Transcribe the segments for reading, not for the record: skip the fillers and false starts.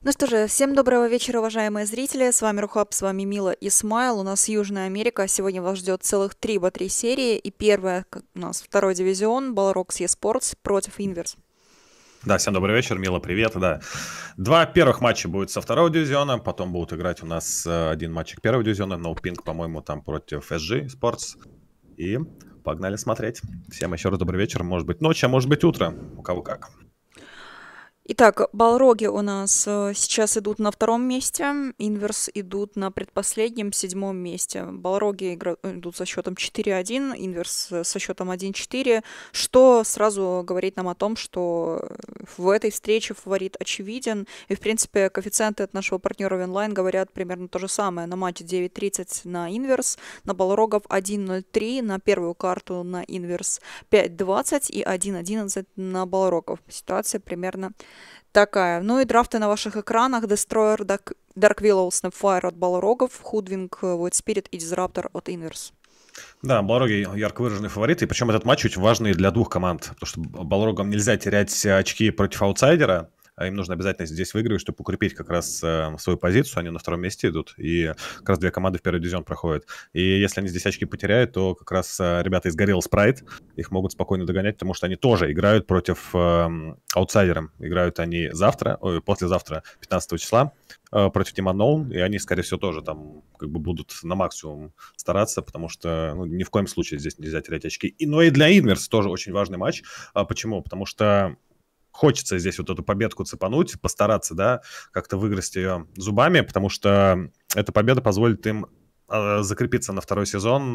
Ну что же, всем доброго вечера, уважаемые зрители. С вами Рухаб, с вами Мила и Смайл. У нас Южная Америка. Сегодня вас ждет целых 3 серии. И первая у нас второй дивизион, Balrogs eSports против Inverse. Да, всем добрый вечер, Мила, привет, да. Два первых матча будет со второго дивизиона, потом будут играть у нас один матчик первого дивизиона, No Pink, по-моему, там против SG Sports. И погнали смотреть. Всем еще раз добрый вечер, может быть ночь, а может быть утро, у кого как. Итак, Балроги у нас сейчас идут на втором месте, Инверс идут на предпоследнем, седьмом месте. Балроги идут со счетом 4-1, Инверс со счетом 1-4, что сразу говорит нам о том, что в этой встрече фаворит очевиден. И, в принципе, коэффициенты от нашего партнера Винлайн говорят примерно то же самое. На матче 9.30 на Инверс, на Балрогов 1.03, на первую карту на Инверс 5.20 и 1.11 на Балрогов. Ситуация примерно такая. Ну и драфты на ваших экранах. Destroyer, Dark Willow, Snapfire от Балрогов, Hoodwink, Void Spirit и Disruptor от Inverse. Да, Балроги ярко выраженные фавориты, причем этот матч очень важный для двух команд, потому что Балрогам нельзя терять очки против аутсайдера, а им нужно обязательно здесь выиграть, чтобы укрепить как раз свою позицию. Они на втором месте идут, и как раз две команды в первый дивизион проходят. И если они здесь очки потеряют, то как раз ребята из Горелл Спрайт их могут спокойно догонять, потому что они тоже играют против аутсайдера. Играют они послезавтра, 15 числа, против Team Unknown, и они, скорее всего, тоже там как бы будут на максимум стараться, потому что ни в коем случае здесь нельзя терять очки. Но и для Inverse тоже очень важный матч. Почему? Потому что хочется здесь вот эту победку цепануть, постараться, да, как-то выиграть ее зубами, потому что эта победа позволит им закрепиться на второй сезон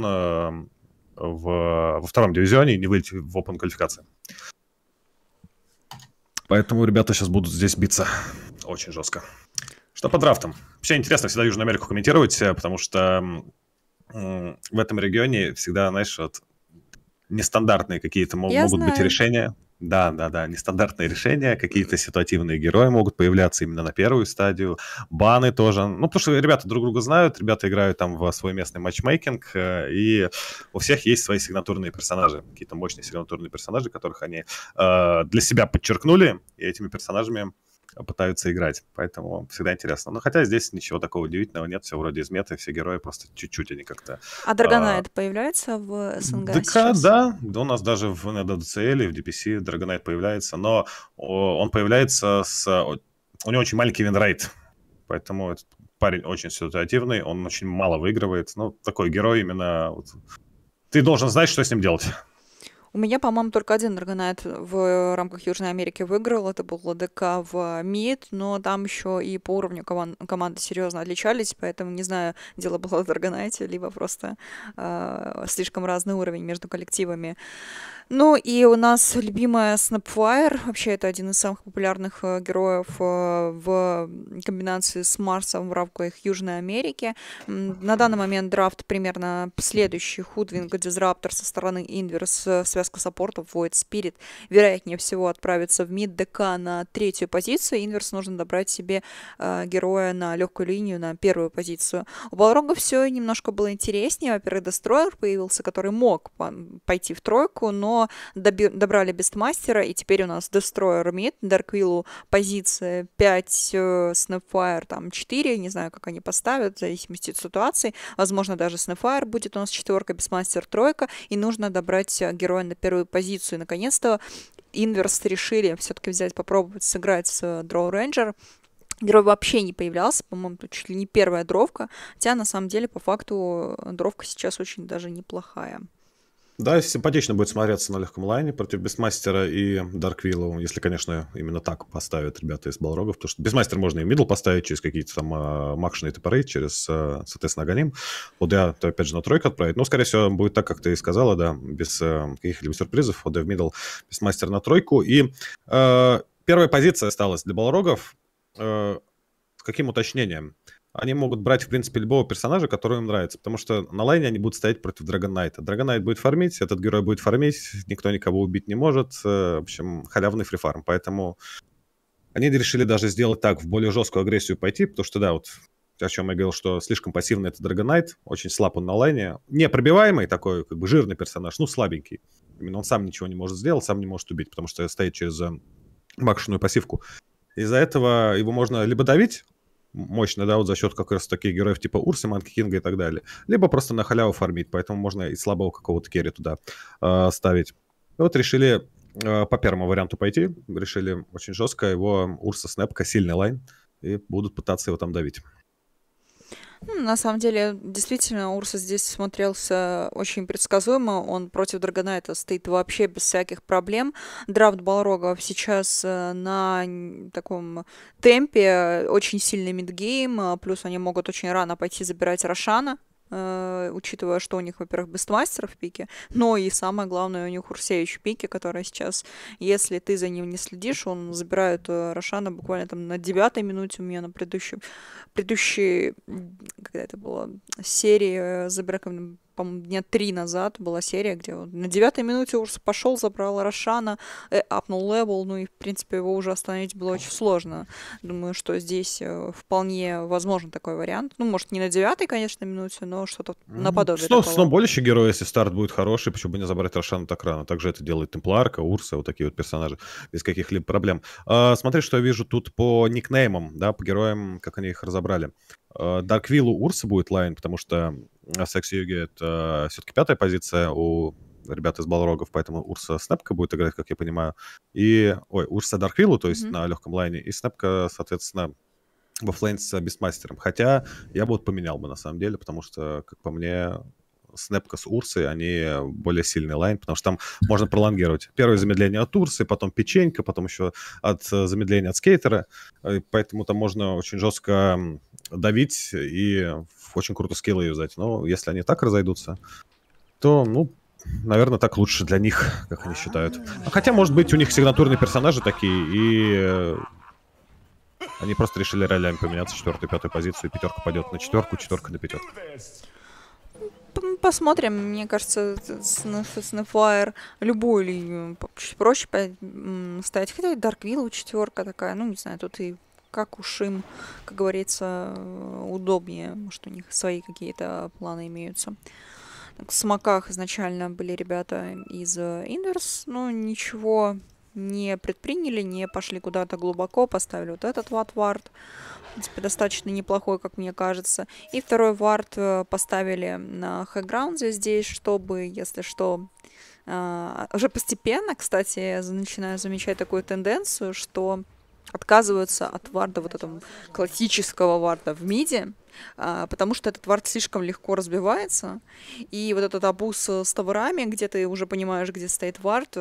во втором дивизионе и не выйти в Open квалификации. Поэтому ребята сейчас будут здесь биться очень жестко. Что по драфтам? Вообще интересно всегда Южную Америку комментировать, потому что в этом регионе всегда, знаешь, вот нестандартные какие-то Я могут быть знаю. решения. Да, нестандартные решения, какие-то ситуативные герои могут появляться именно на первую стадию, баны тоже. Ну, потому что ребята друг друга знают, ребята играют там в свой местный матчмейкинг, и у всех есть свои сигнатурные персонажи, какие-то мощные сигнатурные персонажи, которых они для себя подчеркнули, и этими персонажами пытаются играть. Поэтому всегда интересно. Но хотя здесь ничего такого удивительного нет, все вроде из меты, все герои просто чуть-чуть они как-то... А Драгонайт появляется в СНГ ДК, сейчас? да, у нас даже в DCL и в DPC Dragonite появляется, но он появляется у него очень маленький винрейт, поэтому этот парень очень ситуативный, он очень мало выигрывает. Ну, такой герой именно... Вот, ты должен знать, что с ним делать. У меня, по-моему, только один Драгонайт в рамках Южной Америки выиграл. Это был ЛДК в МИД, но там еще и по уровню команды серьезно отличались, поэтому не знаю, дело было в Драгонайте, либо просто слишком разный уровень между коллективами. Ну и у нас любимая Snapfire. Вообще это один из самых популярных героев в комбинации с Марсом в рамках Южной Америки. На данный момент драфт примерно следующий. Hoodwink, Disruptor со стороны Inverse, связка саппортов, Void Spirit. Вероятнее всего отправится в мид ДК на третью позицию. Inverse нужно добрать себе героя на легкую линию, на первую позицию. У Балрога все немножко было интереснее. Во-первых, Destroyer появился, который мог пойти в тройку, но добрали Бестмастера, и теперь у нас Destroyer мид, Darkwill позиция 5, Snapfire там 4, не знаю, как они поставят, в зависимости от ситуации. Возможно, даже Snapfire будет у нас четверка, Бестмастер тройка, и нужно добрать героя на первую позицию. И, наконец-то, Inverse решили все-таки взять, попробовать сыграть с Draw Ranger. Герой вообще не появлялся, по-моему, тут чуть ли не первая дровка, хотя на самом деле по факту дровка сейчас очень даже неплохая. Да, симпатично будет смотреться на легком лайне против Бестмастера и Дарквилла, если, конечно, именно так поставят ребята из Балрогов, потому что Бестмастер можно и в мидл поставить через какие-то там макшные топоры, через, соответственно, Аганим. ОД, то опять же на тройку отправить. Но, скорее всего, будет так, как ты и сказала, да, без каких-либо сюрпризов. ОД в мидл, Бестмастер на тройку. И первая позиция осталась для Балрогов. С каким уточнением? Они могут брать, в принципе, любого персонажа, который им нравится, потому что на лайне они будут стоять против Драгонайта. Драгонайт будет фармить, этот герой будет фармить, никто никого убить не может. В общем, халявный фрифарм. Поэтому они решили даже сделать так, в более жесткую агрессию пойти, потому что, да, вот о чем я говорил, что слишком пассивный это Драгонайт, очень слаб он на лайне. Непробиваемый такой, как бы жирный персонаж, ну, слабенький. Именно он сам ничего не может сделать, сам не может убить, потому что стоит через макшенную пассивку. Из-за этого его можно либо давить мощно, да, вот за счет как раз таких героев типа Урсы, Манки Кинга и так далее, либо просто на халяву фармить, поэтому можно и слабого какого-то керри туда ставить. И вот решили по первому варианту пойти, решили очень жестко, его Урса Снэпка, сильный лайн, и будут пытаться его там давить. На самом деле, действительно, Урса здесь смотрелся очень предсказуемо. Он против Драгонайта стоит вообще без всяких проблем. Драфт Балрога сейчас на таком темпе, очень сильный мидгейм, плюс они могут очень рано пойти забирать Рошана, учитывая, что у них, во-первых, бестмастер в пике, но и самое главное, у них Урсевич в пике, который сейчас, если ты за ним не следишь, он забирает Рошана буквально там на 9-й минуте. У меня на предыдущей, когда это было, серии забирал, по-моему, дня 3 назад была серия, где он на 9-й минуте Урс пошел, забрал Рошана, апнул левел, ну и, в принципе, его уже остановить было очень сложно. Думаю, что здесь вполне возможен такой вариант. Ну, может, не на 9-й, конечно, минуте, но что-то наподобие такого. Сноуболище герой, если старт будет хороший, почему бы не забрать Рошана так рано? Также это делает Темпларка, Урса, вот такие вот персонажи, без каких-либо проблем. Смотри, что я вижу тут по никнеймам, да, по героям, как они их разобрали. Дарквиллу Урса будет лайн, потому что Секси Юги — это все-таки 5-я позиция у ребят из Балрогов, поэтому Урса Снэпка будет играть, как я понимаю. Урса Дарквиллу, то есть на легком лайне, и Снэпка, соответственно, во флейн с Бестмастером. Хотя я бы вот поменял бы, на самом деле, потому что, как по мне, Снэпка с Урсой, они более сильный лайн, потому что там можно пролонгировать. Первое замедление от Урсы, потом печенька, потом еще от замедления от скейтера. Поэтому там можно очень жестко давить и очень круто скиллы юзать. Но если они так разойдутся, то, ну, наверное, так лучше для них, как они считают. Хотя, может быть, у них сигнатурные персонажи такие, и они просто решили ролями поменяться, 4-ю, 5-ю позицию, и 5-ка пойдет на 4-ку, 4-ка на 5-ку. Посмотрим. Мне кажется, Snapfire любую линию чуть проще ставить. Хотя и Darkwill 4-ка такая, ну, не знаю, тут и как уж им, как говорится, удобнее. Может, у них свои какие-то планы имеются. Так, в смоках изначально были ребята из Inverse, но ничего не предприняли, не пошли куда-то глубоко, поставили вот этот вард. В принципе, достаточно неплохой, как мне кажется. И второй вард поставили на хайграунде здесь, чтобы, если что, уже постепенно, кстати, я начинаю замечать такую тенденцию, что отказываются от варда, вот этого классического варда в миде, потому что этот вард слишком легко разбивается, и вот этот абуз с товарами, где ты уже понимаешь, где стоит вард,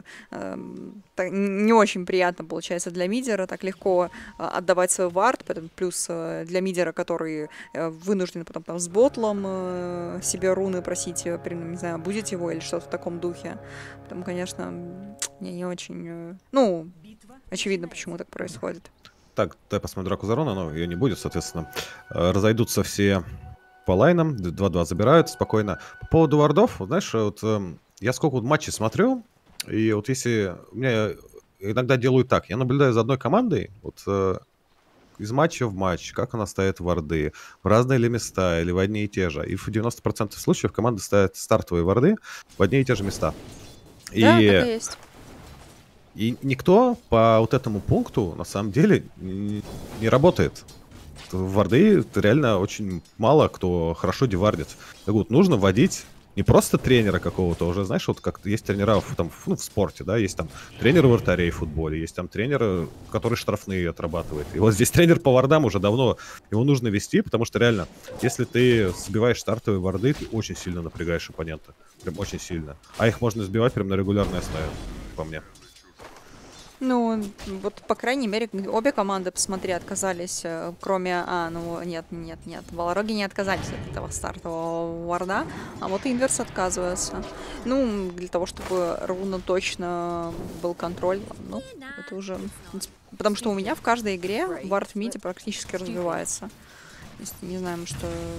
не очень приятно получается для мидера, так легко отдавать свой вард, плюс для мидера, который вынужден потом там с ботлом себе руны просить, не знаю, будет его или что-то в таком духе. Поэтому, конечно, мне не очень... Ну, очевидно, почему так происходит. Так, дай посмотрю драку Зарона, но ее не будет, соответственно. Разойдутся все по лайнам, 2-2 забирают спокойно. По поводу вардов, вот, знаешь, вот я сколько вот матчей смотрю, и вот если... У меня иногда делают так, я наблюдаю за одной командой, вот из матча в матч, как она ставит варды, в разные ли места, или в одни и те же. И в 90% случаев команда ставит стартовые варды в одни и те же места. Да, так и есть. И никто по вот этому пункту, на самом деле, не работает. В варды реально очень мало кто хорошо девардит. Так вот, нужно вводить не просто тренера какого-то, уже, знаешь, вот как есть тренера там, в спорте, да, есть там тренеры вратарей в футболе, есть там тренеры, которые штрафные отрабатывает. И вот здесь тренер по вардам уже давно, его нужно вести, потому что реально, если ты сбиваешь стартовые варды, ты очень сильно напрягаешь оппонента. Прям очень сильно. А их можно сбивать прям на регулярной основе, по мне. Ну, вот, по крайней мере, обе команды, посмотри, отказались, кроме... нет, Балроги не отказались от этого стартового варда, а вот Инверс отказывается. Ну, для того, чтобы ровно точно был контроль, ну, это уже... Потому что у меня в каждой игре вард в миде практически разбивается. То есть, не знаю, может,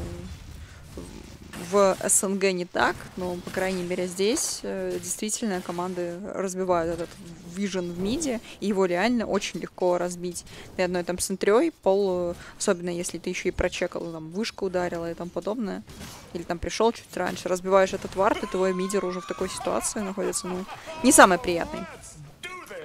в СНГ не так, но, по крайней мере, здесь действительно команды разбивают этот вижен в миде, и его реально очень легко разбить. Ты одной там центрёй, особенно если ты еще и прочекал, там, вышку ударила и тому подобное, или там пришел чуть раньше, разбиваешь этот вард, и твой мидер уже в такой ситуации находится, ну, не самый приятный.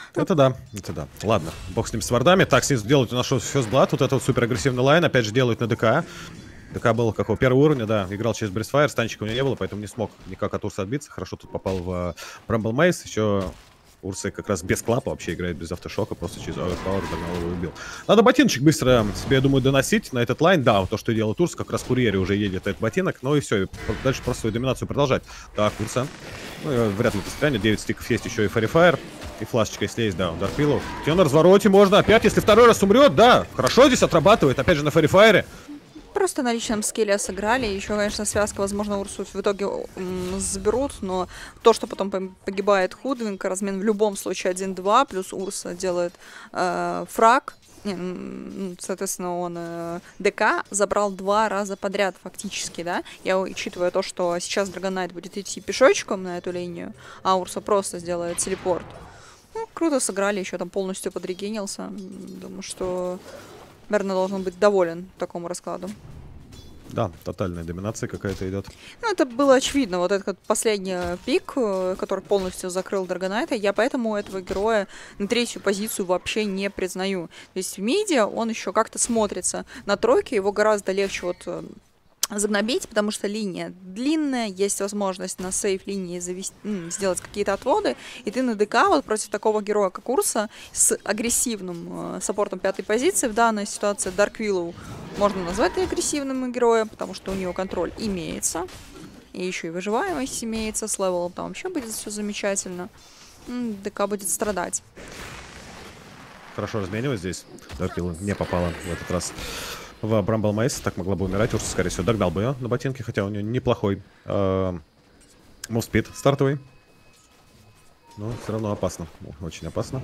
Это да, это да. Ладно, бог с ним, с вардами. Так, снизу делают у нас фёстблад, вот это вот супер агрессивный лайн, опять же делают на ДК. ДК был какого первого уровня, да, играл через Брисфайр, станчика у него не было, поэтому не смог никак от Урса отбиться. Хорошо тут попал в Брамбл Мейс, еще Урсы как раз без клапа вообще играет, без автошока, просто через Overpower догнал его и убил. Надо ботиночек быстро себе, я думаю, доносить на этот лайн. Да, вот то, что делает Урс, как раз в курьере уже едет этот ботинок, ну и все, и дальше просто свою доминацию продолжать. Так, Урса, ну, вряд ли это стрянет, 9 стиков есть еще и Фарифайр, и флашечка, если есть, да, Дарквиллу. На развороте можно опять, если второй раз умрет, да, хорошо здесь отрабатывает, опять же на Фарифайре. Просто на личном скилле сыграли. Еще, конечно, связка, возможно, Урсу в итоге заберут, но то, что потом погибает Худвинг, размен в любом случае 1-2, плюс Урса делает фраг. Соответственно, он ДК забрал 2 раза подряд фактически, да? Я учитывая то, что сейчас Драгонайт будет идти пешочком на эту линию, а Урса просто сделает телепорт. Ну, круто сыграли, еще там полностью подрегенился. Думаю, что Берна должен быть доволен такому раскладу. Да, тотальная доминация какая-то идет. Ну, это было очевидно. Вот этот последний пик, который полностью закрыл Драгонайта, я поэтому этого героя на 3-ю позицию вообще не признаю. То есть в миде он еще как-то смотрится на тройке, его гораздо легче вот загнобить, потому что линия длинная, есть возможность на сейф-линии сделать какие-то отводы, и ты на ДК вот против такого героя, как Урса, с агрессивным саппортом 5-й позиции, в данной ситуации Дарквиллу можно назвать и агрессивным героем, потому что у него контроль имеется, и еще и выживаемость имеется, с левелом там вообще будет все замечательно. ДК будет страдать. Хорошо разменивать здесь. Дарквиллу не попала в этот раз в Брамбл Мейс, так могла бы умирать. Урса, скорее всего, догнал бы ее на ботинке, хотя у нее неплохой мувспид стартовый. Но все равно опасно, очень опасно.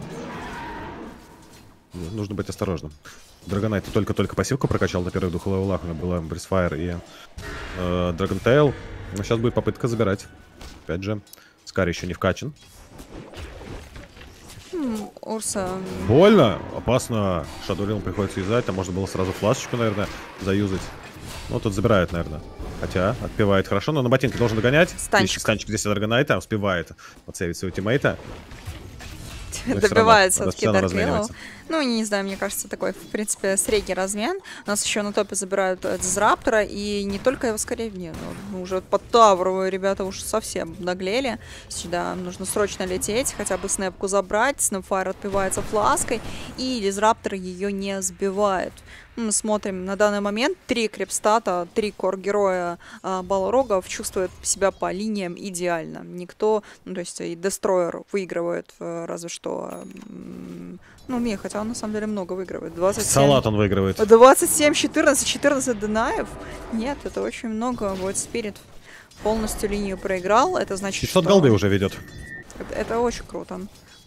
Нужно быть осторожным. Драгонайт только-только пассивку прокачал на первых 2 левелах. У него было Брисфайр и Драгонтейл. Но сейчас будет попытка забирать. Опять же, Скари еще не вкачан. Урса... Больно, опасно. Шадурилом приходится юзать. Там можно было сразу флашечку, наверное, заюзать. Ну, тут забирают, наверное. Хотя, отпевает хорошо, но на ботинке должен догонять. Станчик здесь от Драгонайта, успевает подсейвить своего тиммейта. Добивает все-таки Дарквиллу. Ну, не знаю, мне кажется, такой, в принципе, средний размен. У нас еще на топе забирают Дизраптора, и не только его скорее, ну, уже под Тавровую ребята уж совсем наглели. Сюда нужно срочно лететь, хотя бы снэпку забрать. Снэпфайр отпивается флаской, и Дизраптор ее не сбивает. Мы смотрим на данный момент 3 крипстата, 3 кор-героя Балрогов чувствуют себя по линиям идеально. Никто, ну, то есть и Дестройер выигрывает, разве что... Ну, не, хотя он на самом деле много выигрывает. 27... Салат он выигрывает. 27, 14, 14 Денаев. Нет, это очень много. Вот Спирит полностью линию проиграл. Это значит, 500 голды уже ведет. Это очень круто.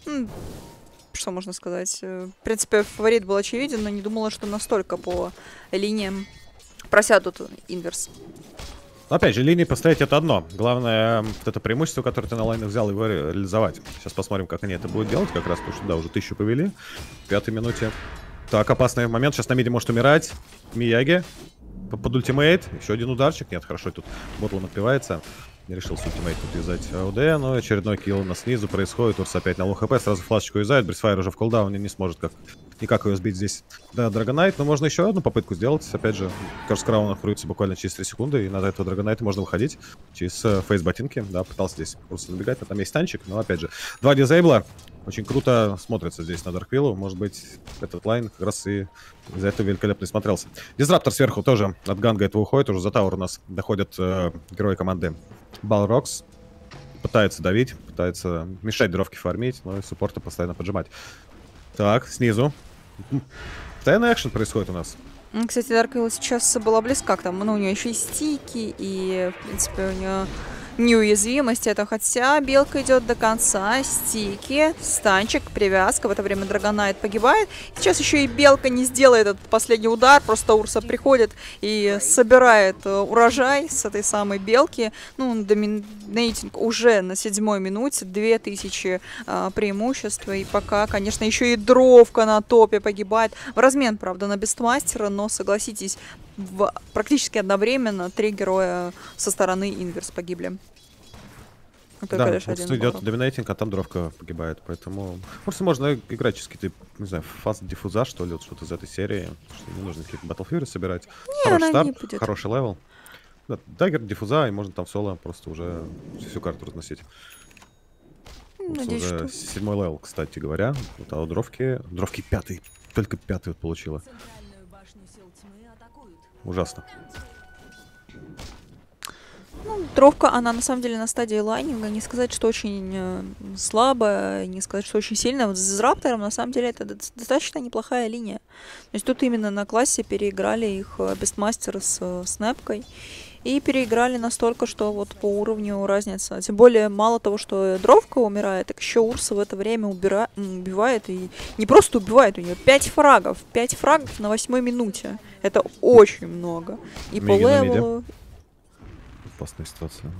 Что можно сказать? В принципе, фаворит был очевиден, но не думала, что настолько по линиям просядут инверс. Опять же, линии поставить это одно. Главное, вот это преимущество, которое ты на лайнах взял, его реализовать. Сейчас посмотрим, как они это будут делать. Как раз, потому что, да, уже 1000 повели. В 5-й минуте. Так, опасный момент. Сейчас на миде может умирать. Мияги. Под ультимейт. Еще один ударчик. Нет, хорошо, тут Ботлом отпивается. Не решил с ультимейт подвязать АУД, но очередной килл у нас снизу происходит. Урс опять на лоу хп, сразу флашечку юзает. Брисфайр уже в колдауне, не сможет никак ее сбить здесь. Да, Драгонайт, но можно еще одну попытку сделать. Опять же, Curse Crown откроется буквально через 3 секунды, и на этого Драгонайта можно выходить через фейс ботинки. Да, пытался здесь просто набегать, но там есть танчик, но опять же, 2 дизейбла. Очень круто смотрится здесь на Дарквиллу. Может быть, этот лайн как раз и из-за этого великолепно смотрелся. Дизраптор сверху тоже от ганга этого уходит. Уже за тауэр у нас доходят герои команды Балрогс. Пытается давить, пытается мешать дровки фармить, но и суппорта постоянно поджимать. Так, снизу. Постоянный экшен происходит у нас. Кстати, Дарквилла сейчас была близка к тому, но у нее еще и стики, и, в принципе, у нее неуязвимость. Это хотя белка идет до конца, стики, станчик, привязка. В это время Драгонайт погибает. Сейчас еще и белка не сделает этот последний удар. Просто Урса приходит и собирает урожай с этой самой белки. Ну, доминейтинг уже на 7-й минуте. 2000 преимущества. И пока, конечно, еще и дровка на топе погибает. В размен, правда, на Бестмастера, но, согласитесь, практически одновременно 3 героя со стороны Инверс погибли. Только Да, лишь вот один идет Балрог. доминейтинг, а там дровка погибает, поэтому... Просто можно играть через какие-то, не знаю, фаст диффуза, что ли, вот что-то из этой серии, что не нужно какие-то Battle Fury собирать. Не, Хороший она не старт, будет. хороший левел. Да, даггер, диффуза, и можно там в соло просто уже всю карту разносить. Урса Надеюсь, уже что... 7-й левел, кстати говоря. Вот, а у дровки... Дровки 5-й. Только 5-й вот получила. Ужасно. Ну, Дровка, она на самом деле на стадии лайнинга. Не сказать, что очень слабая, не сказать, что очень сильная. Вот с Раптором, на самом деле, это достаточно неплохая линия. То есть тут именно на классе переиграли их Бестмастер с Снэпкой. И переиграли настолько, что вот по уровню разница. Тем более, мало того, что Дровка умирает, так еще Урса в это время убивает. И не просто убивает, у нее 5 фрагов. 5 фрагов на 8 минуте. Это очень много. И по Миги на миде. левелу... Опасная ситуация.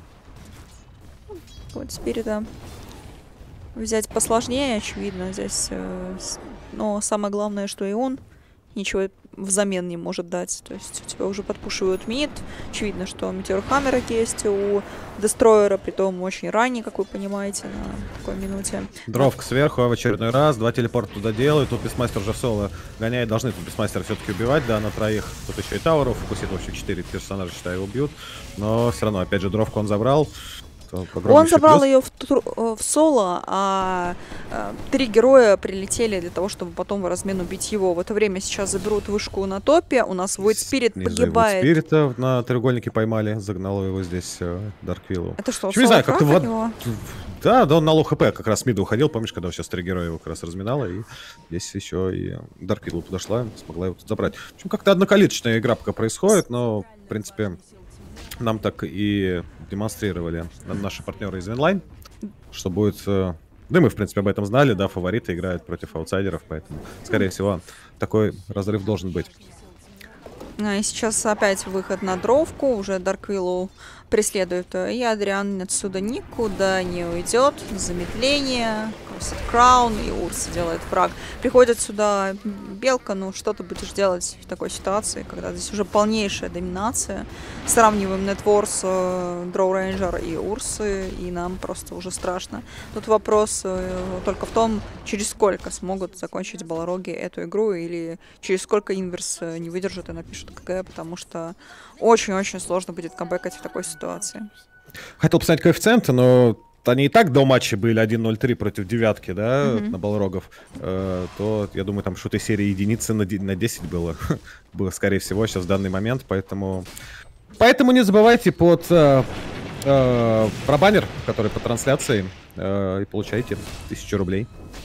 Вот Спирита взять посложнее, очевидно, здесь. Но самое главное, что и он ничего взамен не может дать. То есть у тебя уже подпушивают мид. Очевидно, что Метеор Хаммер есть у Дестройера, притом очень ранний, как вы понимаете, на такой минуте. Дровка сверху в очередной раз. 2 телепорта туда делают. Тут Бестмастер уже в соло гоняет. Должны тут Бестмастера все-таки убивать, да, на троих. Тут еще и Тауру фокусит. Вообще 4 персонажа, считаю, его бьют. Но все равно, опять же, Дровку он забрал. Он забрал ее в соло, а 3 героя прилетели для того, чтобы потом в размен убить его. В это время сейчас заберут вышку на топе. У нас Void Spirit погибает. Void Spirit на треугольнике поймали. Загнало его здесь Дарквиллу. Это что, не знаю, как-то вот... него? Да, он на лоу хп как раз с мида уходил. Помнишь, когда сейчас 3 героя его как раз разминало, и здесь еще и Дарквиллу подошла, смогла его тут забрать. В общем, как-то одноколичная игра пока происходит, но, в принципе, нам так и демонстрировали наши партнеры из Винлайн, что будет... Да мы, в принципе, об этом знали, да, фавориты играют против аутсайдеров, поэтому, скорее всего, такой разрыв должен быть. И сейчас опять выход на дровку, уже Дарквиллу преследует, и Адриан отсюда никуда не уйдет. Замедление, Краун, и Урс делает фраг. Приходит сюда Белка, ну что ты будешь делать в такой ситуации, когда здесь уже полнейшая доминация. Сравниваем Нетворс, Дроу Рейнджер и Урсы, и нам просто уже страшно. Тут вопрос только в том, через сколько смогут закончить Балроги эту игру, или через сколько Инверс не выдержит и напишет КГ, потому что очень-очень сложно будет камбэкать в такой ситуации. Хотел посмотреть коэффициенты, но они и так до матча были 1-0-3 против девятки, да, на Балрогов. То, я думаю, там что-то серии единицы на 10 было, скорее всего, сейчас в данный момент. Поэтому не забывайте под пробаннер, который по трансляции, и получайте 1000 рублей.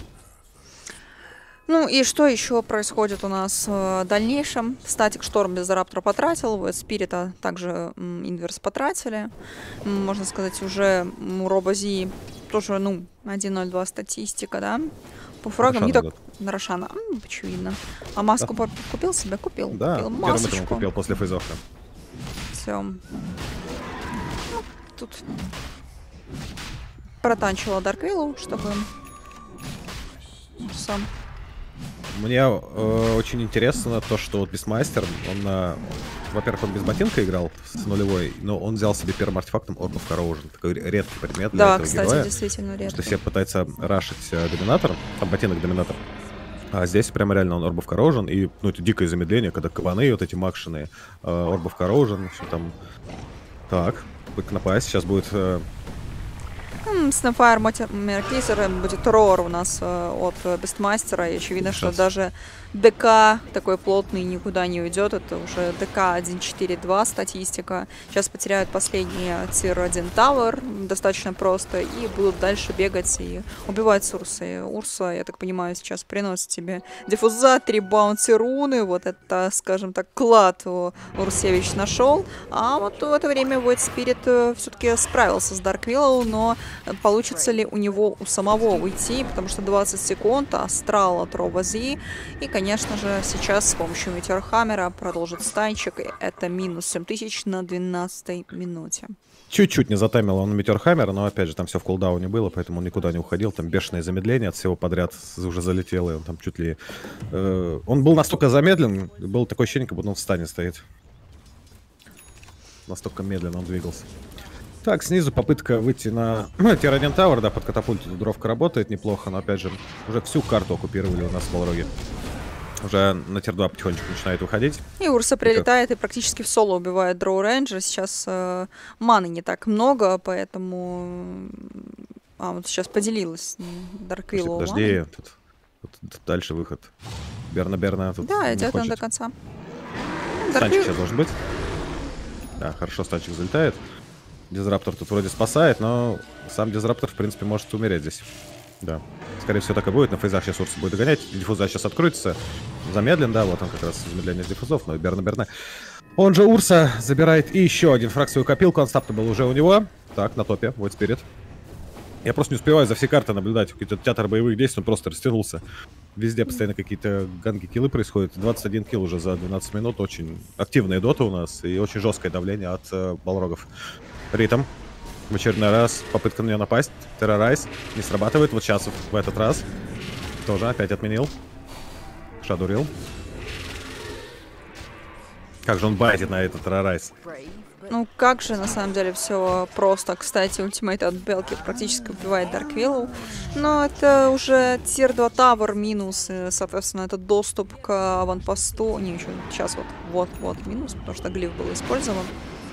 Ну и что еще происходит у нас в дальнейшем? Статик Шторм без Раптора потратил, Void Спирита также Инверс потратили. Можно сказать, уже у Робози тоже, 1.02 статистика, да? По фрагам не так на Рошана, очевидно. А маску купил себе? Купил. Да, купил масочку. Купил после фейзофа. Все. Тут протанчила Дарквиллу, чтобы сам... Мне очень интересно то, что вот Бестмастер, он, во-первых, он без ботинка играл с нулевой, но он взял себе первым артефактом Orb of Corrosion. Такой редкий предмет для этого кстати, героя. действительно редкий. Что все пытаются рашить доминатор, там ботинок доминатор. А здесь прямо реально он Orb of Corrosion, и это дикое замедление, когда кабаны вот эти макшины, Orb of Corrosion, все там. Так, будет напасть, сейчас будет... Snapfire Меркизер, будет рор у нас от Бестмастера, и очевидно, что даже ДК такой плотный никуда не уйдет. Это уже ДК 1.4.2 статистика. Сейчас потеряют последний тир 1 Тавер, достаточно просто, и будут дальше бегать и убивать Урса. Урса, я так понимаю, сейчас приносит себе диффуза, 3 баунси руны. Вот это, скажем так, клад Урсевич нашел. А вот в это время Void Spirit все-таки справился с Дарквиллоу, но получится ли у него у самого уйти, потому что 20 секунд, астрал от Робози, и, конечно же, сейчас с помощью Метеор Хаммера продолжит станчик, и это минус 7000 на 12 минуте. Чуть-чуть не затаймил он Метеор Хаммера, но, опять же, там все в кулдауне было, поэтому он никуда не уходил, там бешеное замедление от всего подряд уже залетело, и он там чуть ли... он был настолько замедлен, было такое ощущение, как будто он в стане стоит. Настолько медленно он двигался. Так, снизу попытка выйти на Тир-1 Тауэр, да, под катапульту дровка работает неплохо, но опять же, уже всю карту оккупировали у нас в Балроге. Уже на Тир-2 потихонечку начинает выходить. И Урса прилетает и практически в соло убивает Дроу Рейнджер. Сейчас маны не так много, поэтому... вот сейчас поделилась Дарквилл. Подожди, тут дальше выход. Берна тут да, не идет хочет. он до конца. Станчик сейчас должен быть. Да, хорошо, станчик залетает. Дизраптор тут вроде спасает, но сам Дизраптор, в принципе, может умереть здесь. Да. Скорее всего, так и будет. На фейзах сейчас Урса будет догонять. Диффуза сейчас откроется. Замедлен, да, вот он как раз замедление с диффузов, но Берна. Он же Урса забирает и еще один фраг свою копилку. Unstoppable уже у него. Так, на топе, вот Spirit. Я просто не успеваю за все карты наблюдать. Какой-то театр боевых действий, он просто растянулся. Везде постоянно какие-то ганги-киллы происходят. 21 килл уже за 12 минут. Очень активная дота у нас и очень жесткое давление от балрогов. Ритм. В очередной раз попытка на нее напасть. Террорайз. Не срабатывает. Вот сейчас в этот раз. Тоже опять отменил. Шадурил. Как же он байтит на этот террорайз. Ну как же на самом деле все просто. Кстати, ультимейт от Белки практически убивает Дарквиллу. Но это уже Тир-2 Тавер минус. И, соответственно, это доступ к аванпосту. Не, еще сейчас вот минус, потому что глиф был использован.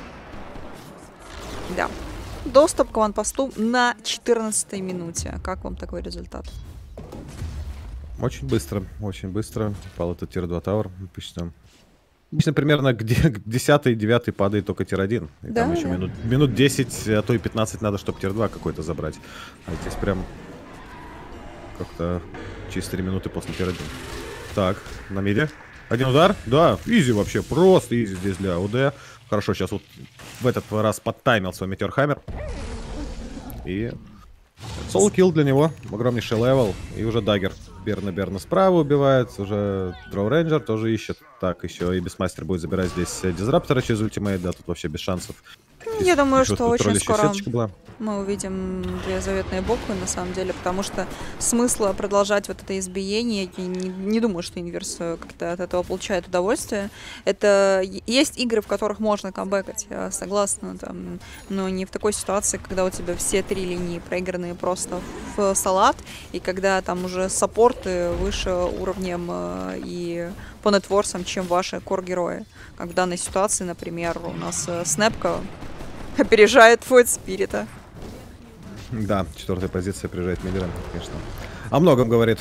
Да. Доступ к аванпосту на 14-й минуте. Как вам такой результат? Очень быстро. Пал этот Тир-2 Тавер. Обычно примерно к 10-9 падает только Тир-1. И да, там еще минут 10, а то и 15 надо, чтобы Тир-2 какой-то забрать. А здесь прям как-то через 3 минуты после Тир-1. Так, на миде. Один удар. Да, изи вообще. Просто изи здесь для ОД. Хорошо, сейчас вот в этот раз подтаймил свой Метеор Хаммер. И соло-килл для него. Огромнейший левел. И уже даггер. Берна справа убивает. Уже Дроу Рейнджер тоже ищет. Так, еще и Бисмастер будет забирать здесь Дизраптора через ультимейт. Да, тут вообще без шансов. Я думаю, что очень скоро была. мы увидим две заветные буквы, на самом деле, потому что смысла продолжать вот это избиение, я не думаю, что Инверс как-то от этого получает удовольствие. Это есть игры, в которых можно камбэкать, я согласна, там, но не в такой ситуации, когда у тебя все 3 линии проигранные просто в салат, и когда там уже саппорты выше уровнем и по нетворсам, чем ваши кор-герои. Как в данной ситуации, например, у нас Снэпка опережает Void Спирита. Да, 4-я позиция опережает Миллера, конечно. О многом говорит.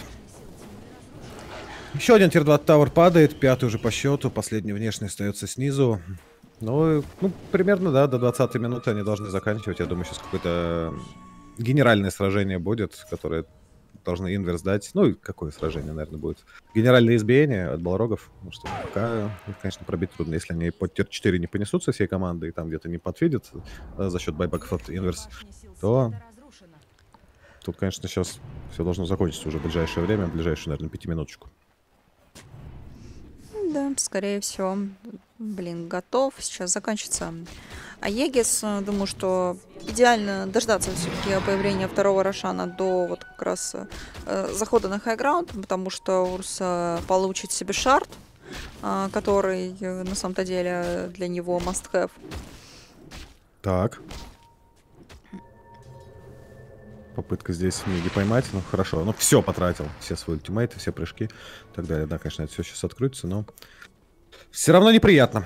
Еще один Тир-2 Тауэр падает, 5-й уже по счету, последний внешний остается снизу. Ну, примерно, да, до 20-й минуты они должны заканчивать. Я думаю, сейчас какое-то генеральное сражение будет, которое должны Инверс дать. Ну, и какое сражение, наверное, будет. Генеральное избиение от балрогов. Потому что пока их, конечно, пробить трудно. Если они под Тир-4 не понесутся всей командой и там где-то не подфидят за счет байбеков от Инверс, то тут, конечно, сейчас все должно закончиться уже в ближайшее время, в ближайшую, наверное, 5-минуточку. Да, скорее всего. Блин, готов. Сейчас закончится Аегис. Думаю, что идеально дождаться все-таки появления второго Рошана до вот как раз захода на хайграунд, потому что Урс получит себе шард, который на самом-то деле для него must-have. Так. Попытка здесь Миги поймать, ну хорошо, ну все потратил, все свои ультимейты, все прыжки и так далее. Да, конечно, это все сейчас откроется, но все равно неприятно.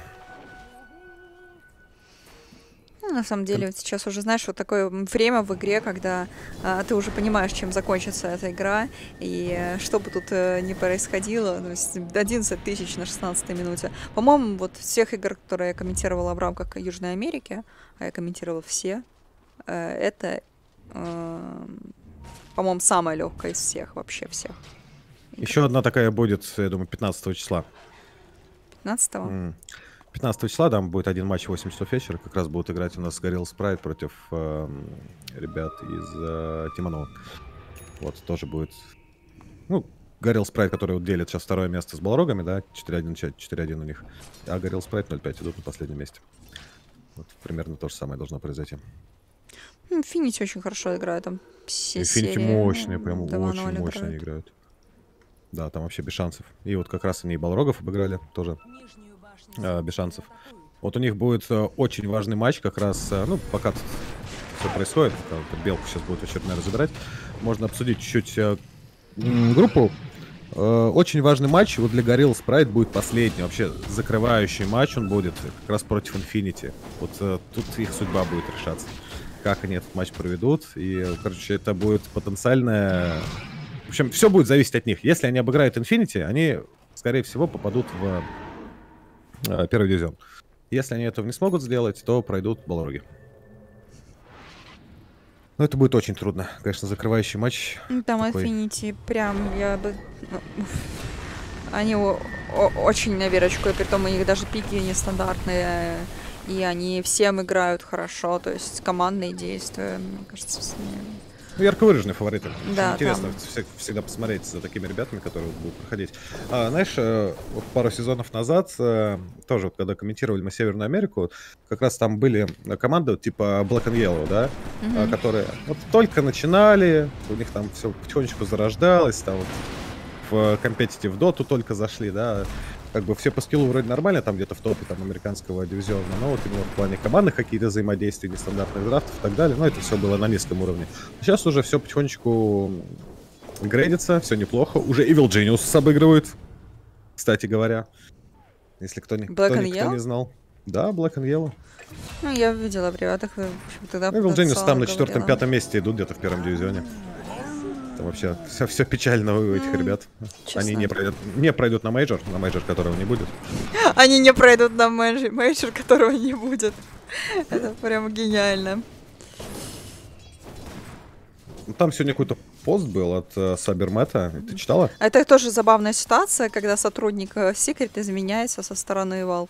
На самом деле, вот сейчас уже, знаешь, вот такое время в игре, когда ты уже понимаешь, чем закончится эта игра, и что бы тут ни происходило, то есть 11 тысяч на 16 минуте. По-моему, вот всех игр, которые я комментировала в рамках Южной Америки, а я комментировала все, это, по-моему, самая легкая из всех, вообще всех. Еще одна такая будет, я думаю, 15 числа. 15-го? 15 числа там будет один матч 8 часов вечера. Как раз будут играть у нас Горилл Спрайт против ребят из Тиманова. Вот, тоже будет... Ну, Горилл Спрайт, который вот делит сейчас второе место с Балрогами, да, 4-1 у них. А Горилл Спрайт 0-5 идут на последнем месте. Вот, примерно то же самое должно произойти. Инфинити очень хорошо играет, там все Инфинити серии мощные, прям очень играют. мощно играют. Да, там вообще без шансов. И вот как раз они и Балрогов обыграли, тоже без шансов. Вот у них будет очень важный матч как раз, ну, пока тут все происходит, Белку сейчас будет очередной разбирать, можно обсудить чуть-чуть группу. Очень важный матч вот для Gorilla Sprite будет последний, вообще закрывающий матч он будет как раз против Infinity. Вот тут их судьба будет решаться, как они этот матч проведут. И, короче, это будет потенциальное... В общем, все будет зависеть от них. Если они обыграют Infinity, они, скорее всего, попадут в первый дивизион. Если они этого не смогут сделать, то пройдут Балроги. Но это будет очень трудно. Конечно, закрывающий матч. Там такой... Infinity прям, я бы... Они очень на верочку, и притом у них даже пики нестандартные, и они всем играют хорошо, то есть командные действия, мне кажется, с ними... Ну, ярко выраженные фавориты. Да, интересно всегда посмотреть за такими ребятами, которые будут проходить. Знаешь, вот пару сезонов назад, тоже вот, когда комментировали мы Северную Америку, как раз там были команды типа Black and Yellow, да, которые вот только начинали, у них там все потихонечку зарождалось, там вот в компетитив доту только зашли, да, как бы все по скиллу вроде нормально, там где-то в топе там американского дивизиона, но вот именно в плане командных какие-то взаимодействий, нестандартных драфтов и так далее, но это все было на низком уровне. Сейчас уже все потихонечку грейдится, все неплохо. Уже Evil Genius обыгрывают, кстати говоря, если кто не знал. Да, Black and Yellow. Ну, я видела в ребятах, тогда Evil Genius там на 4-5 месте идут где-то в первом дивизионе. Там вообще все печально у этих ребят. Честно. Они не пройдут на мейджор, которого не будет. Они не пройдут на мейджор, которого не будет. Это прям гениально. Там сегодня какой-то пост был от Сабермета. Ты читала? Это тоже забавная ситуация, когда сотрудник Secret изменяется со стороны Valve.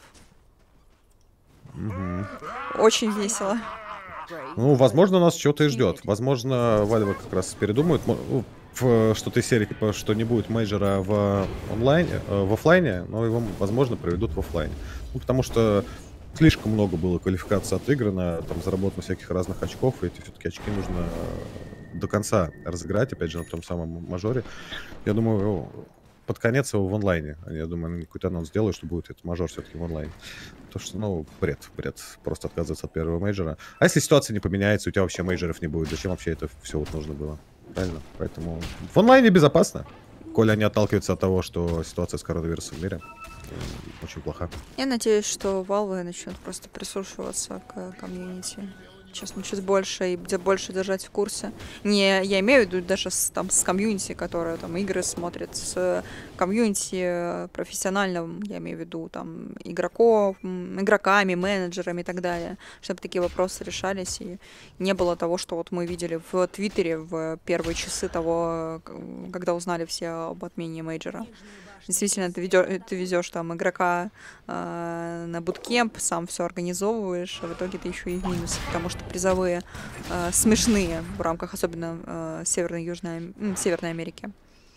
Очень весело. Ну, возможно, нас что-то и ждет. Возможно, Valve как раз передумают в что-то из серии, типа, что не будет мейджора в офлайне, но его, возможно, проведут в офлайне. Ну, потому что слишком много было квалификаций отыграно, там заработано всяких разных очков, и эти все-таки очки нужно до конца разыграть, опять же, на том самом мажоре. Я думаю, под конец его в онлайне. Я думаю, они какой-то анонс сделают, что будет этот мажор все-таки в онлайне. Потому что, ну, бред. Просто отказываться от первого мейджора. А если ситуация не поменяется, у тебя вообще мейджоров не будет, зачем вообще это все вот нужно было? Правильно? Поэтому в онлайне безопасно. Коли они отталкиваются от того, что ситуация с коронавирусом в мире очень плоха. Я надеюсь, что Valve начнут просто прислушиваться к комьюнити. Честно, чуть больше и где больше держать в курсе. Не, я имею в виду даже с комьюнити, которое там игры смотрит, с комьюнити профессиональным, я имею в виду там игроками, менеджерами и так далее, чтобы такие вопросы решались и не было того, что вот мы видели в Твиттере в первые часы того, когда узнали все об отмене мейджора. Действительно, ты везешь там игрока на буткемп, сам все организовываешь, а в итоге ты еще и в минусе, потому что призовые смешные в рамках особенно Северной и Северной Америки.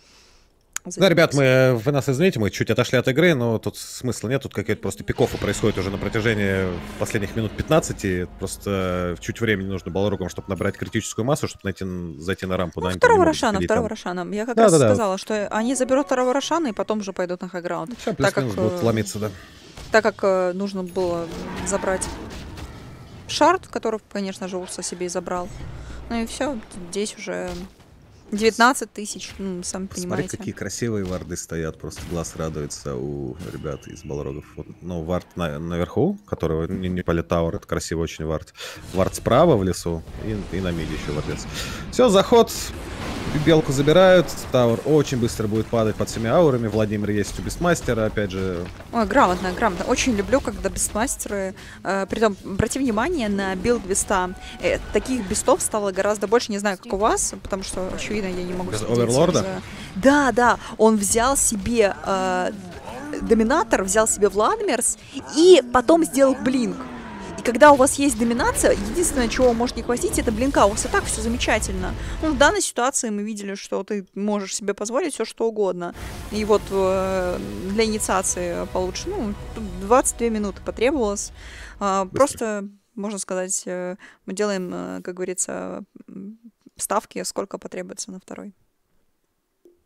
Да, ребят, вы нас извините, мы чуть отошли от игры, но тут смысла нет, тут какие-то просто пикофы происходят уже на протяжении последних минут 15, просто чуть времени нужно балрогам, чтобы набрать критическую массу, чтобы зайти на рампу. Ну, второго Рошана. Я как раз сказала, что они заберут второго Рошана и потом уже пойдут на хайграунд. Сейчас плюс-минус будут ломиться, да. Так как нужно было забрать шард, который, конечно же, Урса себе и забрал. Ну и все, здесь уже 19 тысяч, сами понимаете. Смотри, какие красивые варды стоят, просто глаз радуется у ребят из балрогов. Вот, ну, вард наверху, которого не Политауэр, это красивый очень вард. Вард справа в лесу и на миде еще вардец. Все, заход. Белку забирают, Тауэр очень быстро будет падать под всеми аурами. Владимир есть у Бестмастера, опять же. Ой, грамотно. Очень люблю, когда бестмастеры... Притом, обрати внимание на билд беста. Таких бестов стало гораздо больше, не знаю, как у вас, потому что, очевидно, я не могу... Без Оверлорда? Да, он взял себе Доминатор, взял себе Владмирс и потом сделал Блинк. И когда у вас есть доминация, единственное, чего может не хватить, это блинка. У вас и так все замечательно. Ну, в данной ситуации мы видели, что ты можешь себе позволить все, что угодно. И вот для инициации получше, 22 минуты потребовалось. Просто, можно сказать, мы делаем, как говорится, ставки, сколько потребуется на второй.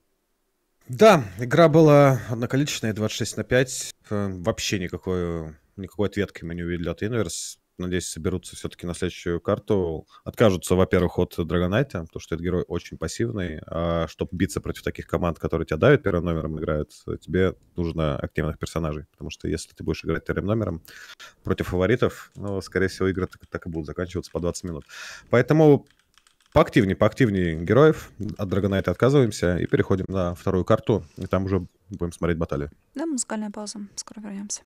Да, игра была одноколичественная, 26/5. Вообще никакой никакой ответки мы не увидели от Inverse. Надеюсь, соберутся все-таки на следующую карту. Откажутся, во-первых, от Драгонайта, потому что этот герой очень пассивный. А чтобы биться против таких команд, которые тебя давят первым номером играют, тебе нужно активных персонажей. Потому что если ты будешь играть первым номером против фаворитов, ну, скорее всего, игры так и будут заканчиваться по 20 минут. Поэтому поактивнее героев. От Драгонайта отказываемся и переходим на вторую карту. И там уже будем смотреть баталию. Да, музыкальная пауза. Скоро вернемся.